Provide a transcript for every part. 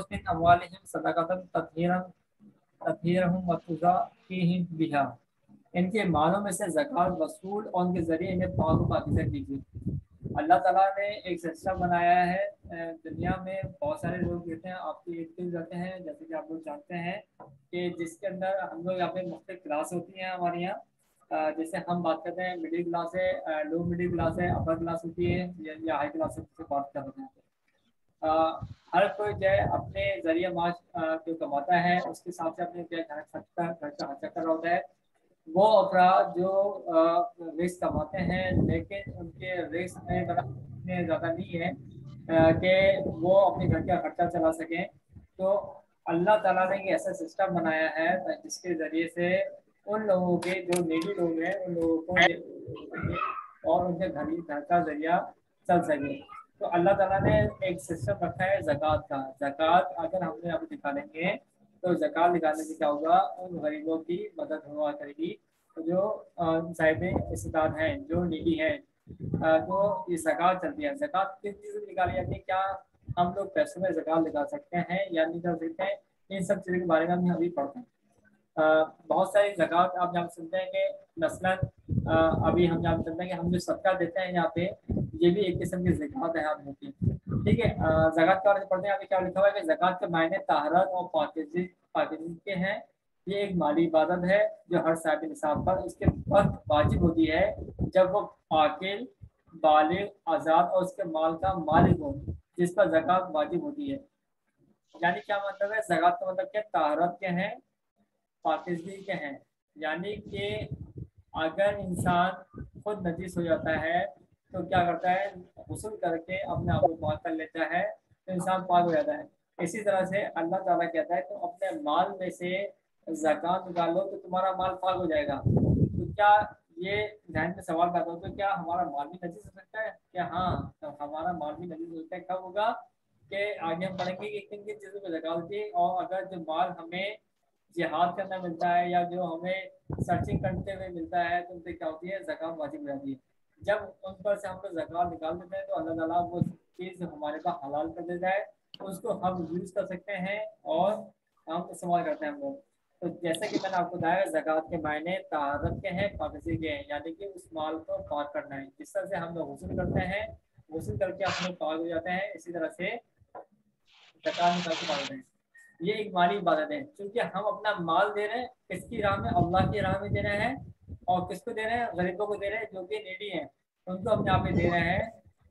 खुज़ मिन अम्वालिहिम सदक़तन तत्हीरुहुम व तुज़क्कीहिम बिहा। इनके मालों में से ज़कात वसूल और उनके ज़रिए इन्हें पाक व पाकीज़ा कीजिए। अल्लाह ताला ने एक सिस्टम बनाया है। दुनिया में बहुत सारे लोग रहते हैं, आपके इर्द गिर्द रहते हैं, जैसे कि आप लोग जानते हैं कि जिसके अंदर हम लोग यहाँ पे मुख्तलिफ क्लास होती हैं हमारे यहाँ। जैसे हम बात करते हैं मिडिल क्लास है, लो मिडिल क्लास है, अपर क्लास होती है या हाई क्लास से बात कर रहे हैं। हर कोई जो है अपने जरिए माश जो कमाता है उसके हिसाब से अपने जो है घर का खर्चा कर रहा होता है। वो अफराद जो रिस्क कमाते हैं लेकिन उनके रिस्क में इतने ज़्यादा नहीं है कि वो अपने घर का खर्चा चला सकें, तो अल्लाह ताला ने एक ऐसा सिस्टम बनाया है जिसके ज़रिए से उन लोगों के जो नीडी लोग हैं उन लोगों को और उनके घर का जरिया चल सके। तो अल्लाह ताला ने एक सिस्टम रखा है ज़कात का। ज़कात अगर हमने अभी निकालेंगे तो ज़कात निकालने से क्या होगा, उन गरीबों की मदद हुआ करेगी जो साहिब इस्तेदाद हैं, जो नीडी हैं। तो ये ज़कात चलती है। ज़कात किस चीज़ में निकाली जाती है, क्या हम लोग पैसों में ज़कात निकाल सकते हैं या नहीं कर सकते हैं, इन सब चीज़ों के बारे में हम अभी पढ़ते हैं। बहुत सारी ज़कात आप जहाँ सुनते हैं कि मसलन अभी हम जहाँ सुनते हैं कि हम जो सदका देते हैं यहाँ पे, ये भी एक किस्म की ज़कात है आप होती है। ठीक है, ज़कात के बारे में पढ़ते हैं। अभी क्या लिखा हुआ है कि ज़कात के मायने ताहरत और पाकीज़गी के हैं। ये एक माली इबादत है जो हर साहिब निसाब पर उसके वक्त वाजिब होती है जब वो आकिल, बालिग, आज़ाद और उसके माल का मालिक हो, जिस पर ज़कात वाजिब होती है। यानी क्या मतलब है, ज़कात का मतलब क्या, ताहरत के हैं, पाकिज़गी के हैं। यानी कि अगर इंसान खुद नजीस हो जाता है तो क्या करता है, गुस्ल करके अपने आप को पाक कर लेता है तो इंसान पाक हो जाता है। इसी तरह से अल्लाह ताला कहता है तो अपने माल में से ज़कात निकालो तो तुम्हारा माल पाक हो जाएगा। तो क्या ये ध्यान में सवाल पैदा होता है, क्या हमारा माल भी नजीस हो सकता है? क्या हाँ, तो हमारा माल भी नजीस हो सकता है। कब होगा कि आगे हम पढ़ेंगे कि किन किन चीज़ों में ज़कात होती है। और अगर जो माल हमें जिहाद करना मिलता है या जो हमें सर्चिंग करते हुए मिलता है तो उनसे क्या होती है, ज़कात वाजिब हो जाती है। जब उन पर से हम लोग ज़कात निकाल देते हैं तो अल्लाह ताला वो चीज़ हमारे पास हलाल कर देता है, उसको हम यूज़ कर सकते हैं और हम इस्तेमाल करते हैं हम लोग। तो जैसे कि मैंने आपको बताया, ज़कात के मायने ताहरत के हैं, पाकीज़गी के हैं, यानी कि उस माल को पाक करना है। जिस तरह से हम लोग गुस्ल करते हैं, गुस्ल करके हम लोग पाक हो जाते हैं, इसी तरह से ज़कात निकाल के पाक होते हैं। ये एक माली इबादत है, क्योंकि हम अपना माल दे रहे हैं किसकी राह में, अल्लाह की राह में दे रहे हैं। और किसको दे रहे हैं, गरीबों को दे रहे हैं जो कि नीडी हैं, उनको हम यहाँ पे दे रहे हैं।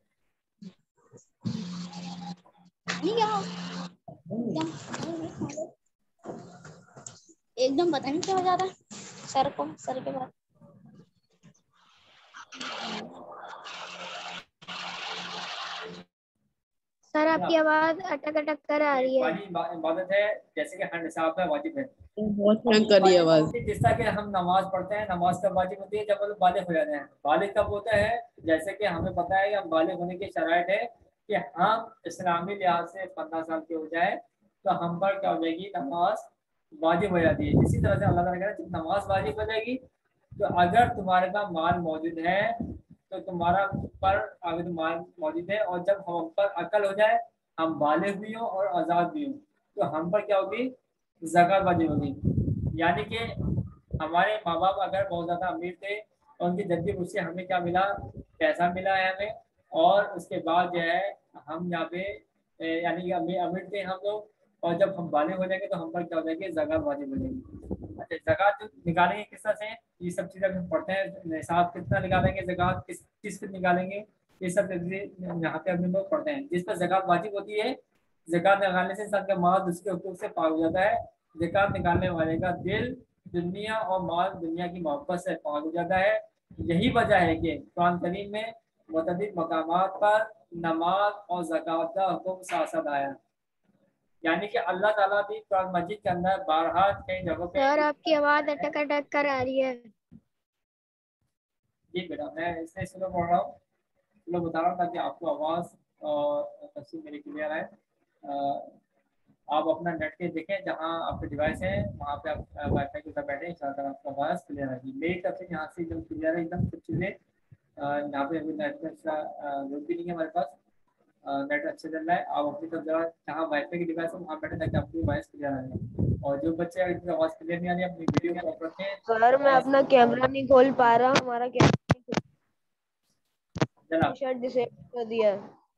एकदम पता नहीं क्या हो जाता है सर के बाद। सर आपकी आवाज अटक अटक कर आ रही है। वाली इबादत है, जैसे कि हर निसाब में वाजिब है। बहुत तंग कर रही है आवाज। जिस तरह के हम नमाज पढ़ते हैं, नमाज कब वाजिब होती है, जब हम लोग बालिग हो जाते हैं। बालिग कब होता है, जैसे कि हमें पता है कि हम बालिग होने की शराइत है कि हम इस्लामी लिहाज से 15 साल के हो जाए तो हम पर क्या हो जाएगी, नमाज वाजिब हो जाती है। इसी तरह से अल्लाह ताला कह रहा है जब नमाज वाजिब हो जाएगी तो अगर तुम्हारे पास माल मौजूद है तो तुम्हारा पर अगर माल मौजूद है और जब हम पर अकल हो जाए, हम बालिग भी हों और आज़ाद भी हों, तो हम पर क्या होगी, ज़कात वाजिब होगी। यानी कि हमारे माँ बाप अगर बहुत ज़्यादा अमीर थे और उनकी जद्दी मुझसे हमें क्या मिला, पैसा मिला है हमें, और उसके बाद जो है हम यहाँ पे यानी कि अमीर थे हम लोग, और जब हम बालिग हो जाएंगे तो हम पर क्या हो जाएगी, ज़कात वाजिब हो जाएगी। अच्छा, ज़कात जो निकालेंगे किस तरह से, ये सब चीज़ें हम पढ़ते हैं। निसाब कितना निकालेंगे, ज़कात किस किस पे निकालेंगे, ये सब चीज़ें यहाँ पे हम लोग पढ़ते हैं। जिस पर ज़कात वाजिब होती है, ज़कात निकालने से इंसान का माल उसके हुकूक से पाक हो जाता है। ज़कात निकालने वाले का दिल दुनिया और माल दुनिया की मोहब्बत से पाक हो जाता है। यही वजह है कि कुरान करीम में मुतअद्दिद मकामात पर नमाज और ज़कात का हुक्म साथ साथ आया। यानी कि अल्लाह ताला भी कुरान मजीद के अंदर बारहा कई जगहों पे। सर आपकी आवाज अटक अटक कर आ रही है। जी बेटा, मैं इसलिए स्लो पढ़ रहा हूँ, स्लो बता रहा हूँ ताकि आपको आवाज़ और तफसील मेरी क्लियर है। आप अपना नेट के देखें, जहाँ आपके डिवाइस है वहाँ पे आप वाईफाई के साथ बैठे, इंशाल्लाह आपका आवाज़ क्लियर आएगी। मेरी तरफ से यहाँ से एकदम क्लियर है, एकदम कुछ चीज़ें यहाँ पे अभी नेट का लोड भी नहीं है हमारे पास। नेट अच्छे चल रहा है, आप अपनी तरफ जरा जहाँ वाईफाई की डिवाइस है वहाँ बैठे ताकि आपकी वॉइस क्लियर आ जाए। और जो बच्चे अगर आवाज़ क्लियर नहीं आ रही है अपनी वीडियो को ऑफ रखें। सर मैं अपना कैमरा नहीं खोल पा रहा, हमारा कैमरा जनाब शायद डिसेबल कर दिया है।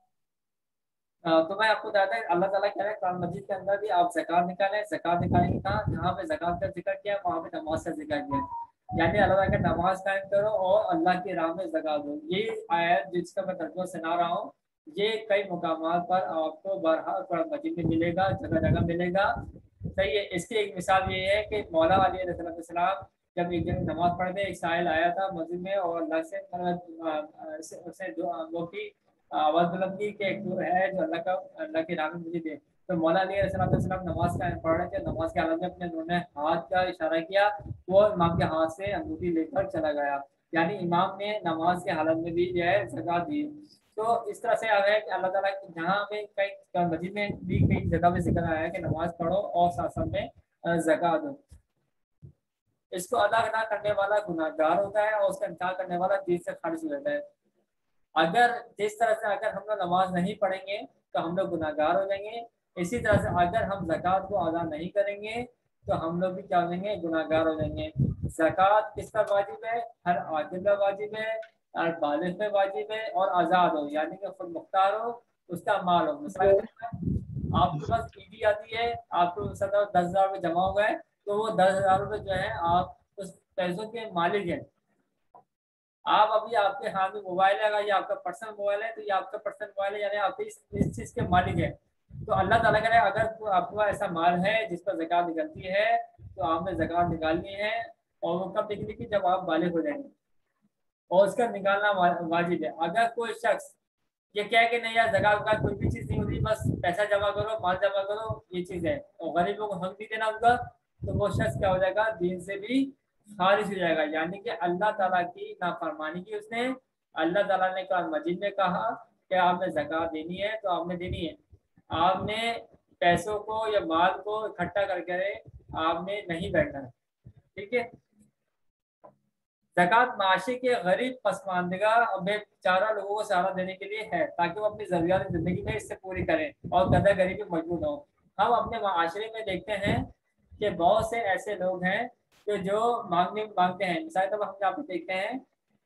तो मैं आपको बताता है अल्लाह ताला कह रहा है कुरान मजीद के अंदर भी आप ज़कात निकालें। ज़कात निकालेंगे कहाँ? जहाँ पे ज़कात का जिक्र किया वहाँ पे नमाज का जिक्र किया, यानी अल्लाह ताला का नमाज कायम करो और अल्लाह की राह में ज़कात दो। ये आयत जिसका मैं तर्जुमा सुना रहा हूँ, ये कई मुकामात पर आपको बरहा कुरान मजीद में मिलेगा, जगह जगह मिलेगा। सही है। इसकी एक मिसाल ये है कि मौला अली अलैहिस्सलाम जब एक दिन नमाज पढ़ते एक साहिल आया था मस्जिद में और अल्लाह से उसे वो की आवाज बुलंद की कि एक है जो अल्लाह के नाम में मुझे दे। तो मौला अली अलैहिस्सलाम नमाज का पढ़ रहे थे, नमाज के हालत में अपने उन्होंने हाथ का इशारा किया, वो इमाम के हाथ से अंगूठी लेकर चला गया, यानी इमाम ने नमाज के हालत में भी जो है ज़कात दी। तो इस तरह से आ है कि अल्लाह ताला जहाँ में कई मस्जिद में भी कई जगह में जिक्र आया है कि नमाज पढ़ो और साथ साथ में ज़कात दो। इसको अदा ना करने वाला गुनाहगार होता है और उसका इनकार करने वाला दीन से खारिज हो जाता है। अगर जिस तरह से अगर हम लोग नमाज नहीं पढ़ेंगे तो हम लोग गुनाहगार हो जाएंगे, इसी तरह से अगर हम ज़कात को अदा नहीं करेंगे तो हम लोग भी क्या हो जाएंगे? गुनाहगार हो जाएंगे। ज़कात किस पर वाजिब है? हर आदिल पर वाजिब है, हर बालिग पे वाजिब है और आज़ाद हो, यानी कि खुद मुख्तार हो, उसका माल हो। मिसाल आपके पास ईदी आती है, आपको 10,000 रुपये जमा हुआ है, तो वो 10,000 रुपये जो है आप उस पैसों के मालिक हैं। आप अभी आपके हाथ में मोबाइल है, अगर ये आपका पर्सनल मोबाइल है तो ये आपका पर्सनल मोबाइल है, यानी आप इस चीज़ के मालिक है। तो अल्लाह ताला कह रहा है अगर आपके पास ऐसा माल है जिस पर ज़कात निकलती है तो आपने ज़कात निकालनी है, और वो कब निकली कि जब आप बालिग हो जाएंगे और उसका निकालना वाजिब है। अगर कोई शख्स ये कह के नहीं यार ज़कात का कोई भी चीज़ नहीं होती, बस पैसा जमा करो, माल जमा करो, ये चीज़ है, और गरीबों को हक नहीं देना उनका, तो वो शख्स क्या हो जाएगा? दीन से भी खारिज हो जाएगा, यानी कि अल्लाह ताला की नाफरमानी की उसने। अल्लाह ताला ने कुरान मजीद में कहा कि आपने ज़कात देनी है तो आपने देनी है, आपने पैसों को या माल को इकट्ठा करके आपने नहीं बैठना है, ठीक है। ज़कात माशरे के गरीब पसमानदगा और बेचारा लोगों को सहारा देने के लिए है ताकि वो अपनी ज़रूरियात ज़िंदगी में इससे पूरी करें और कदर गरीबी मजबूत हो। हम अपने माशरे में देखते हैं कि बहुत से ऐसे लोग हैं कि जो मांगते हैं। मिसाल तब हम यहाँ पे देखते हैं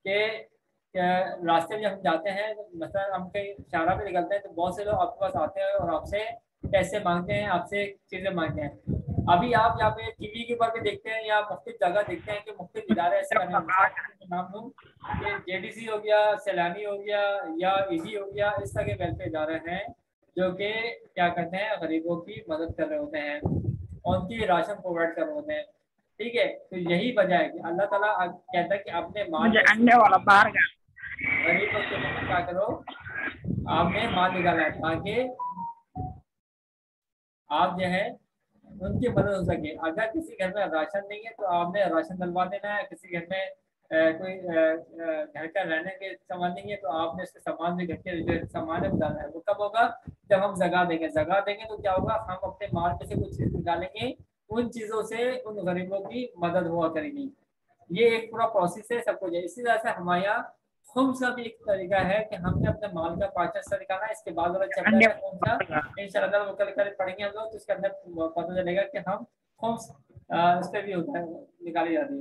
कि रास्ते में हम जाते हैं, मतलब हम कहीं शाहरा पे निकलते हैं तो बहुत से लोग आपके पास आते हैं और आपसे पैसे मांगते हैं, आपसे चीज़ें मांगते हैं। अभी आप यहाँ पे टीवी के ऊपर भी देखते हैं या मुख्तलिफ जगह देखते हैं कि मुख्तलिफ इदारे ऐसे बने हैं, नाम लूँ कि जेडीसी हो गया, सैलानी हो गया या ईडी हो गया, इस तरह के वेलफेयर इदारे हैं जो कि क्या करते हैं? गरीबों की मदद कर रहे होते हैं और उनकी राशन प्रोवाइड कर रहे होते हैं, ठीक है। तो यही वजह है कि अल्लाह ताला कहता है कि अपने माल अंडे वाला बाहर का गरीबों के लिए क्या करो? आपने माल निकाला है ताकि आप जो है उनकी मदद हो सके। अगर किसी घर में राशन नहीं है तो आपने राशन डलवा देना है। किसी घर में कोई घर का रहने के सामान नहीं है तो आपने उसके सामान भी, घर के सामान है डालना है। वो कब होगा? जब हम ज़कात देंगे। ज़कात देंगे तो क्या होगा? हम अपने माल में से कुछ चीज़ निकालेंगे, उन चीज़ों से उन गरीबों की मदद हुआ करेगी। ये एक पूरा प्रोसेस है सब कुछ है। इसी तरह से हमारे यहाँ खुम्स का भी एक तरीका है कि हमने अपने माल का 5% निकालना है। इसके बाद वाला चैप्टर है कौन सा, इंशाल्लाह वो कल पढ़ेंगे हम लोग, तो उसके अंदर पता चलेगा कि हम खुम्स उस पर भी होता है, निकाली जाती है।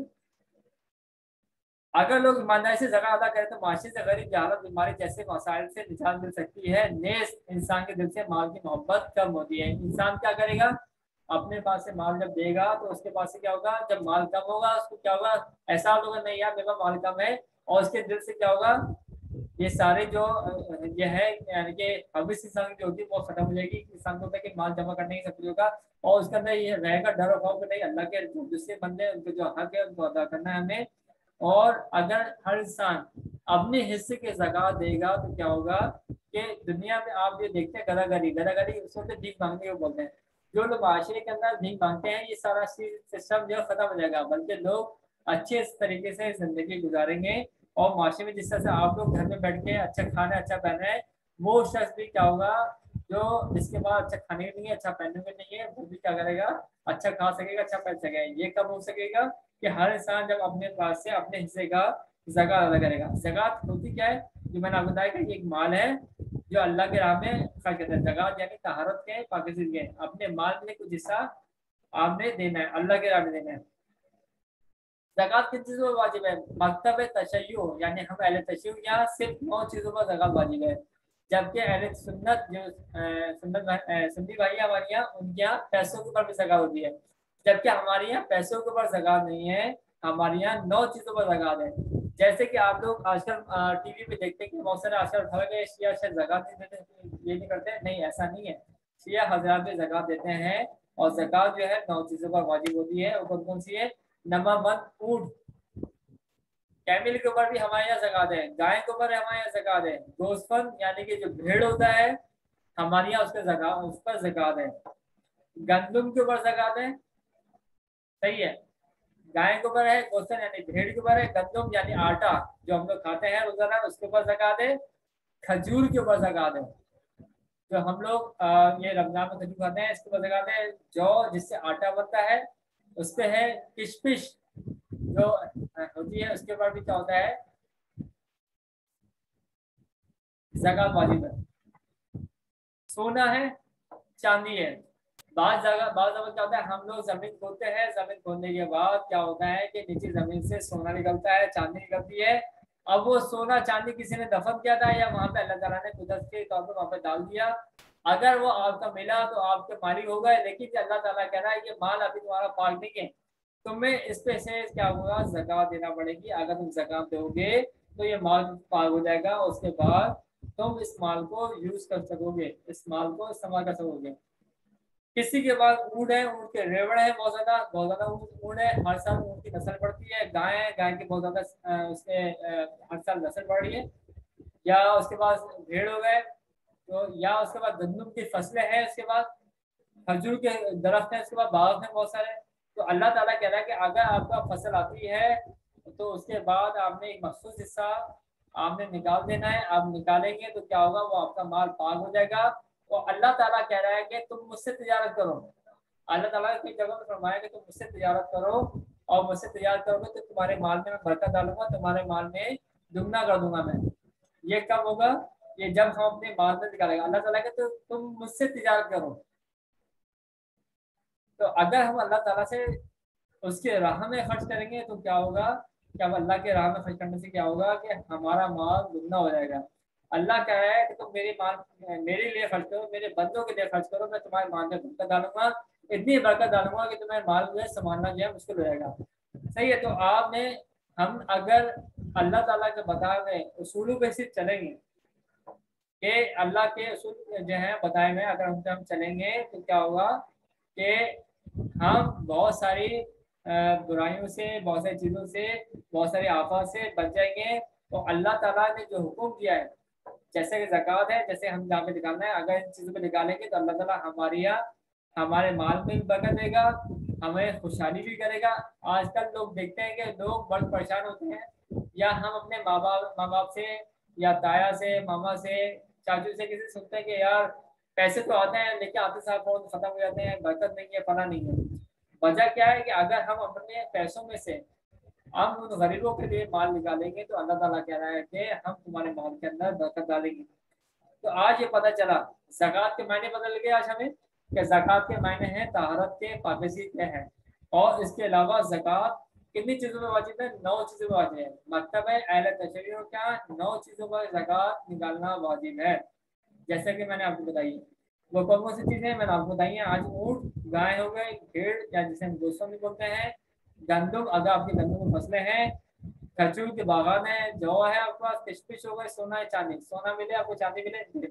अगर लोग ईमानदारी से ज़कात अदा करें तो माशरे से गरीब, जहालत, बीमारी जैसे मसाइल से निजात मिल सकती है। नेस इंसान के दिल से माल की मोहब्बत कम होती है। इंसान क्या करेगा? अपने पास से माल जब देगा तो उसके पास से क्या होगा? जब माल कम होगा उसको क्या होगा? ऐसा होगा नहीं यार मेरे पास माल कम है, और उसके दिल से क्या होगा? ये सारे जो ये है यानी कि हविस इंसान की जो होती है वो खत्म हो जाएगी। इंसान को होता है कि माल जमा करने की सब कुछ होगा और उसके अंदर ये रहेगा डर और खौफ नहीं, अल्लाह के जो दूसरे बंदे हैं उनके जो हक है उनको अदा करना है हमें। और अगर हर इंसान अपने हिस्से के ज़कात देगा तो क्या होगा कि दुनिया में आप ये देखते हैं गदागरी उसको भीख मांगने को बोलते हैं। जो लोग माशरे के अंदर भीख मांगते हैं ये सारा सिस्टम जो खत्म हो जाएगा, बल्कि लोग अच्छे तरीके से जिंदगी गुजारेंगे। और माशरे में जिस तरह से आप लोग घर में बैठ के अच्छा खाना अच्छा पहन रहे हैं, वो शख्स भी क्या होगा जो जिसके पास अच्छा खाने भी नहीं है, अच्छा पहनने भी नहीं है, वो भी क्या करेगा? अच्छा खा सकेगा, अच्छा पहन सकेगा। ये कब हो सकेगा? कि हर इंसान जब अपने पास से अपने हिस्से का ज़कात अदा करेगा। ज़कात होती क्या है? जो मैंने आपको बताया कि एक माल है जो अल्लाह के राह में खर्च करते हैं। ज़कात यानी तहारत के पाकिज़गी के, अपने माल में कुछ हिस्सा आपने देना है, अल्लाह के राह में देना है। ज़कात किन चीज़ों पर वाजिब है? मकतब तशय्युअ यानी हम अहले तशय्युअ यहाँ सिर्फ 9 चीज़ों पर ज़कात वाजिब है, जबकि अहले सुन्नत जो सुन्नी भाई हमारे यहाँ, उनके यहाँ पैसों के ऊपर भी ज़कात होती है, जबकि हमारे यहाँ पैसों के ऊपर ज़कात नहीं है, हमारे यहाँ 9 चीज़ों पर ज़कात है। जैसे कि आप लोग आजकल टीवी पे देखते हैं कि बहुत सारे आजकल फर्क है, शिया शायद ज़कात नहीं देते, ये नहीं करते, नहीं ऐसा नहीं है। शिया हज़रात भी ज़कात देते हैं, और ज़कात जो है 9 चीज़ों पर वाजिब होती है। वो कौन कौन सी है? नंबर 1 ऊँट, कैमिल के ऊपर भी हमारे यहाँ ज़कात है, गाय के ऊपर हमारे यहाँ ज़कात है, गोश्तफन यानी कि जो भेड़ होता है हमारे यहाँ उस पर ज़कात है, गंदुम के ऊपर ज़कात है, सही है, गाय के ऊपर है, गोश्तफन यानी भेड़ के ऊपर है, गंदुम यानी आटा जो हम लोग खाते हैं रोजाना उसके ऊपर ज़कात है, खजूर के ऊपर ज़कात है, जो हम लोग ये रमजान में खजूर खाते हैं इसके ऊपर ज़कात है, जौ जिससे आटा बनता है उस पे है, किशमिश जो होती है उसके ऊपर भी क्या होता है? ज़कात वाजिब है। सोना है, चांदी है, बाज़ दफा क्या होता है, हम लोग जमीन खोदते हैं, जमीन खोदने के बाद क्या होता है कि नीचे जमीन से सोना निकलता है, चांदी निकलती है। अब वो सोना चांदी किसी ने दफन किया था या वहां पे अल्लाह ताला ने कुदरत के तौर पर वहां पे डाल दिया, अगर वो आपका मिला तो आपके मालिक हो गए, लेकिन अल्लाह ताला कह रहा है ये माल अभी तुम्हारा पाक नहीं है, तुम्हें इस पे से क्या होगा? ज़कात देना पड़ेगी। अगर तुम ज़कात दोगे तो ये माल पाक हो जाएगा, उसके बाद तुम इस माल को यूज कर सकोगे, इस माल को इस्तेमाल कर सकोगे। किसी के पास ऊँट है, ऊँट के रेवड़ है, बहुत ज्यादा ऊँट है, हर साल ऊँट की नस्ल बढ़ती है, गाय है, गाय की बहुत ज्यादा उसके हर साल नस्ल बढ़ रही है, या उसके पास भेड़ हो गए, तो या उसके बाद गंदम की फसलें हैं, उसके बाद खजूर के दरख्त हैं, उसके बाद बाग हैं बहुत सारे। तो अल्लाह ताला कह रहा है कि अगर आपका फसल आती है तो उसके बाद आपने एक मखसूस हिस्सा आपने निकाल देना है, आप निकालेंगे तो क्या होगा? वो आपका माल पाक हो जाएगा। तो अल्लाह ताला कह रहा है कि तुम मुझसे तिजारत करो, अल्लाह ताला की जगह में फरमाया कि तुम मुझसे तिजारत करो, और मुझसे तिजारत करोगे तो तुम्हारे माल में मैं बरकत डालूंगा, तुम्हारे माल में दुगना कर दूंगा मैं। ये कब होगा? ये जब हम अपने माल में निकालेंगे। अल्लाह ताला के तो तुम मुझसे तिजारत करो। तो अगर हम अल्लाह ताला से उसके राह में खर्च करेंगे तो क्या होगा? कि अब अल्लाह के राह में खर्च करने से क्या होगा कि हमारा माल दुगना हो जाएगा। अल्लाह कह रहा है कि तुम मेरे लिए खर्च करो, मेरे बंदों के लिए खर्च करो, मैं तुम्हारे माल में बरकत डालूंगा, इतनी बरकत डालूंगा कि तुम्हें माल में संभालना जो है मुश्किल हो जाएगा। सही है। तो आपने हम अगर अल्लाह ताला के बताए हुए उसूलों पे सिर्फ चलेंगे कि अल्लाह के उसूल जो है बताए हुए अगर हम चलेंगे तो क्या होगा कि हम बहुत सारी बुराइयों से, बहुत सारी चीज़ों से, बहुत सारी आफत से बच जाएंगे। तो अल्लाह ताला ने जो हुक्म किया है, जैसे कि ज़कात है, जैसे हम जहाँ पे निकालना है, अगर इन चीज़ों को निकालेंगे तो अल्लाह ताला हमारे यहाँ हमारे माल में भी बरकत देगा, हमें खुशहाली भी करेगा। आजकल लोग देखते हैं कि लोग बहुत परेशान होते हैं, या हम अपने माँ बाप से या ताया से, मामा से, चाचू से किसी सुनते हैं कि यार पैसे तो आते हैं लेकिन आते साथ बहुत खत्म हो जाते हैं, बरकत नहीं है, फला नहीं है। वजह क्या है कि अगर हम अपने पैसों में से हम उन गरीबों के लिए माल निकालेंगे तो अल्लाह ताला कह रहा है कि हम तुम्हारे माल के अंदर बरकत डालेंगे। तो आज ये पता चला, ज़कात के मायने बदल गए आज हमें, कि ज़कात के मायने हैं तहारत के, पाकीज़गी के हैं। और इसके अलावा ज़कात कितनी चीज़ों में वाजिब है? 9 चीज़ों में वाजिब है। मतलब है अहले तशरीह क्या 9 चीज़ों पर ज़कात निकालना वाजिब है, जैसे कि मैंने आपको बताई। वो कौन कौन सी चीज़ें मैंने आपको बताई हैं आज? ऊँट, गाय हो गए, भेड़ या जिसे हम गोश्त भी बोलते हैं, गंदम अगर आपकी गंदम की फसलें हैं, खजूर के बागान है, जौ है आपके पास, किशमिश हो गए, सोना है, चांदी, सोना मिले आपको, चांदी मिले,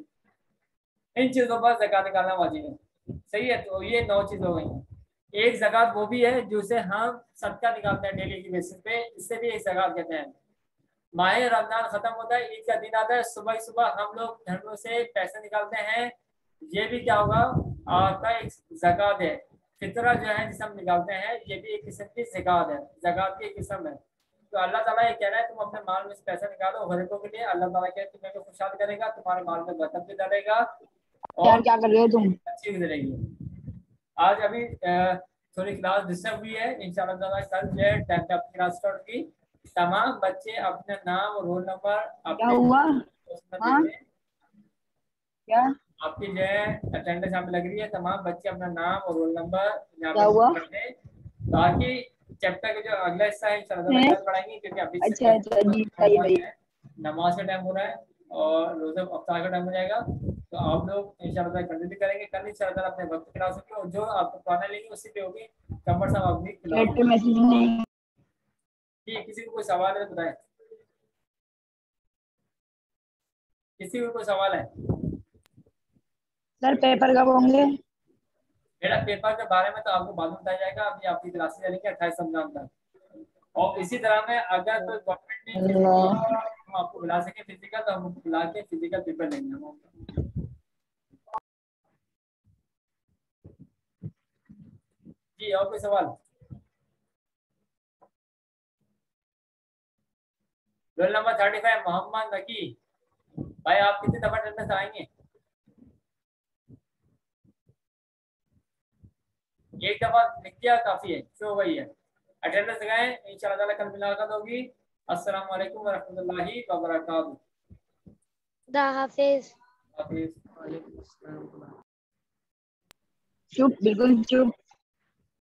इन चीजों पर ज़कात निकालना वाजिब है। सही है। तो ये 9 चीजें हो गई। एक ज़कात वो भी है जिसे हम सदका निकालते हैं डेली की बेसिस पे, इससे भी एक ज़कात कहते हैं। माह रमजान खत्म होता है, ईद का दिन आता है, सुबह सुबह हम लोग घरों से पैसे निकालते हैं, ये भी क्या होगा? आपका एक ज़कात है। फितरा जो है जिसे हम निकालते हैं, ये भी एक किस्म की ज़कात है, ज़कात की एक किस्म है। तो अल्लाह ताला ये कह रहा है तुम अपने माल में से पैसा निकालो गरीबों के लिए, अल्लाह ताला कह तुम्हें भी खुशहाल करेगा, तुम्हारे माल में बरकत भी डालेगा और क्या कर रहे हो तुम? अच्छी गुजरेगी। आज अभी थोड़ी क्लास डिस्टर्ब हुई है, इंशाल्लाह ताला कल जो है टाइम पे अपनी क्लास स्टार्ट की। तमाम बच्चे अपने नाम और रोल नंबर क्या अपने हुआ? उसमें हाँ? देते हैं। क्या आपकी जो है अटेंडेंस यहाँ पे लग रही है, तमाम बच्चे अपना नाम और रोल नंबर यहाँ क्या हुआ? पे करते हैं। बाकी चैप्टर का जो अगला हिस्सा है इंशाल्लाह कल पढ़ाएंगे, क्योंकि अभी से अच्छा अच्छा जी, सही सही। नमाज का टाइम हो रहा है और रोजा अफ्तार का टाइम हो जाएगा। तो आप लोग इंशाल्लाह कंटिन्यू करेंगे कल इंशाल्लाह अपने वक्त क्लास होगी, और जो आपको पढ़ाने लेंगे उसी पे होगी। कमर साहब आप भी चैट पे मैसेज नहीं। जी, किसी को कोई सवाल है तो बताएं, किसी को कोई सवाल है? सर पेपर कब होंगे? मेरा पेपर के बारे में तो आपको बाद में बताया जाएगा, अभी आपकी क्लासेस चलेंगी 28 रमजान तक। और इसी तरह में अगर कोई गवर्नमेंट ने हम आपको बुला सके फिजिकल, तो हम बुला के फिजिकल पेपर लेंगे हम। जी, और कोई सवाल? रोल नंबर 35 मोहम्मद नकी भाई, आप कितनी दफा अटेंडेंस आएंगे? एक दफा लिख दिया काफी है, शो हो गई है। अटेंडेंस लगाएं, इंशाल्लाह ताला कल मुलाकात होगी। अस्सलाम वालेकुम वरहमतुल्लाहि वबरकातुहू। खुदा हाफिज। हाफिज। चुप, बिल्कुल चुप।